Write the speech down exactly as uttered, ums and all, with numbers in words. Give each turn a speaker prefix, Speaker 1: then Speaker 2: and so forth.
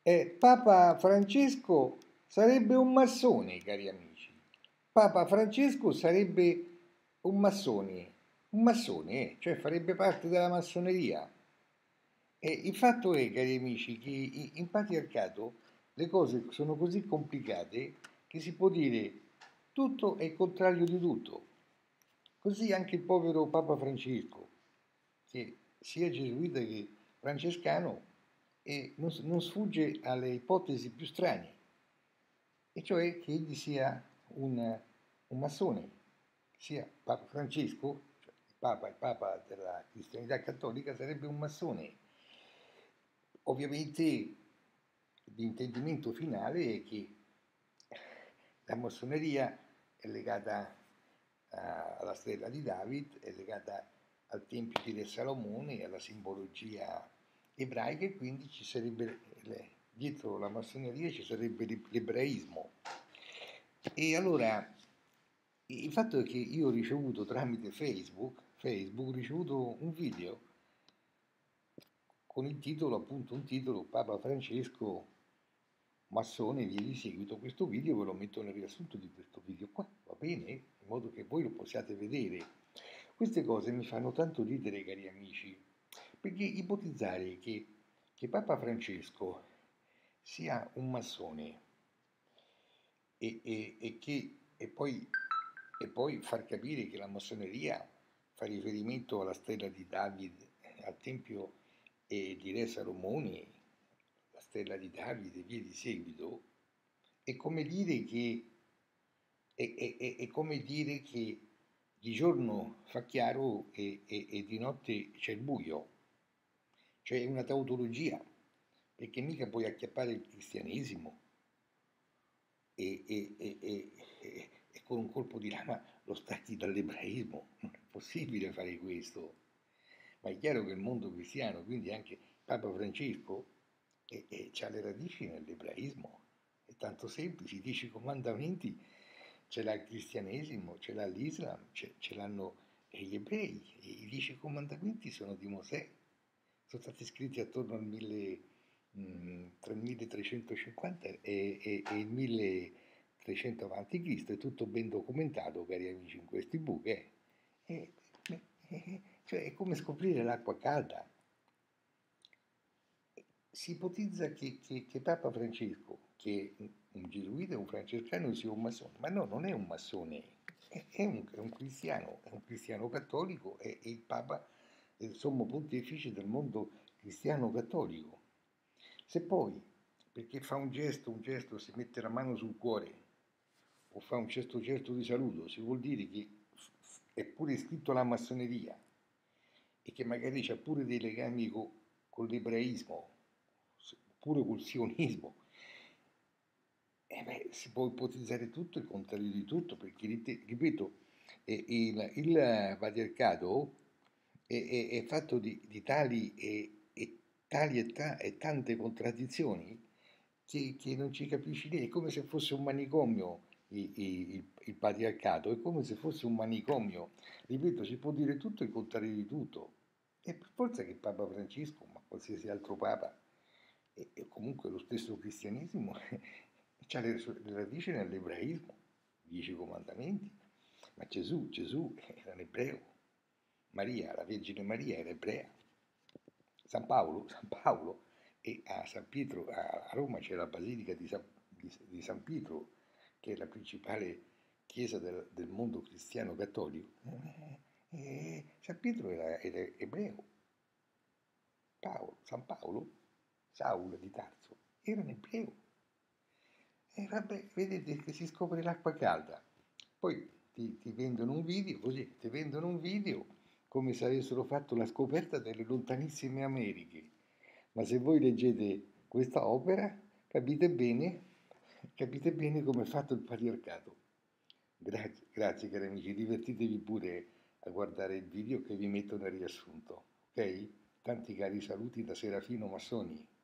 Speaker 1: Eh, Papa Francesco sarebbe un massone, cari amici. Papa Francesco sarebbe un massone, un massone, eh, cioè farebbe parte della massoneria. E il fatto è, cari amici, che in patriarcato le cose sono così complicate che si può dire tutto è il contrario di tutto. Così anche il povero Papa Francesco, che sia gesuita che francescano, e non, non sfugge alle ipotesi più strane, e cioè che egli sia un, un massone, sia Papa Francesco, cioè il Papa, il Papa della cristianità cattolica, sarebbe un massone. Ovviamente l'intendimento finale è che la massoneria è legata a, alla stella di David, è legata al Tempio di Re Salomone, alla simbologia ebraica, e quindi ci sarebbe, le, dietro la massoneria ci sarebbe l'ebraismo. E allora il fatto è che io ho ricevuto tramite Facebook, Facebook, ho ricevuto un video con il titolo, appunto un titolo, Papa Francesco massone, via di seguito. Questo video ve lo metto nel riassunto di questo video qua, va bene? In modo che voi lo possiate vedere. Queste cose mi fanno tanto ridere, cari amici, perché ipotizzare che, che Papa Francesco sia un massone e, e, e, che, e, poi, e poi far capire che la massoneria fa riferimento alla stella di David, al Tempio e di Re Salomone, la stella di Davide, via di seguito, è come dire che, è, è, è, è come dire che di giorno fa chiaro e, e, e di notte c'è il buio, cioè è una tautologia, perché mica puoi acchiappare il cristianesimo e, e, e, e, e con un colpo di lama lo stacchi dall'ebraismo, non è possibile fare questo. Ma è chiaro che il mondo cristiano, quindi anche Papa Francesco, e, e ha le radici nell'ebraismo. È tanto semplice, i dieci comandamenti ce l'ha il cristianesimo, ce l'ha l'Islam, ce, ce l'hanno gli ebrei. E i dieci comandamenti sono di Mosè, sono stati scritti attorno al mille, mh, tra il milletrecentocinquanta e, e, e il milletrecento avanti Cristo. È tutto ben documentato, cari amici, in questi buchi. Eh. E, e, cioè è come scoprire l'acqua calda. Si ipotizza che, che, che Papa Francesco, che è un gesuita e un francescano, sia un massone, ma no, non è un massone, è, è, un, è un cristiano, è un cristiano cattolico, è, è il Papa, è il sommo pontefice del mondo cristiano cattolico. Se poi, perché fa un gesto, un gesto, si mette la mano sul cuore, o fa un gesto, gesto di saluto, si vuol dire che è pure iscritto alla massoneria e che magari c'ha pure dei legami con, con l'ebraismo, pure col sionismo, eh beh, si può ipotizzare tutto, il contrario di tutto, perché, ripeto, eh, il, il patriarcato è, è, è fatto di, di tali, e, e, tali e, ta, e tante contraddizioni che, che non ci capisci niente. È come se fosse un manicomio il, il, il patriarcato, è come se fosse un manicomio. Ripeto, si può dire tutto il contrario di tutto. E per forza che Papa Francesco, ma qualsiasi altro Papa, e, e comunque lo stesso cristianesimo, ha le, le radici nell'ebraismo, i dieci comandamenti, ma Gesù, Gesù era un ebreo, Maria, la Vergine Maria era ebrea, San Paolo, San Paolo, e a San Pietro, a Roma c'è la Basilica di San, di, di San Pietro, che è la principale chiesa del, del mondo cristiano cattolico, e, e San Pietro era, era ebreo, Paolo, San Paolo, Saul di Tarso, era un ebreo. E vabbè, vedete che si scopre l'acqua calda. Poi ti, ti vendono un video, così, ti vendono un video come se avessero fatto la scoperta delle lontanissime Americhe. Ma se voi leggete questa opera, capite bene, capite bene come è fatto il patriarcato. Grazie, grazie cari amici, divertitevi pure a guardare il video che vi metto nel riassunto, ok? Tanti cari saluti da Serafino Massoni.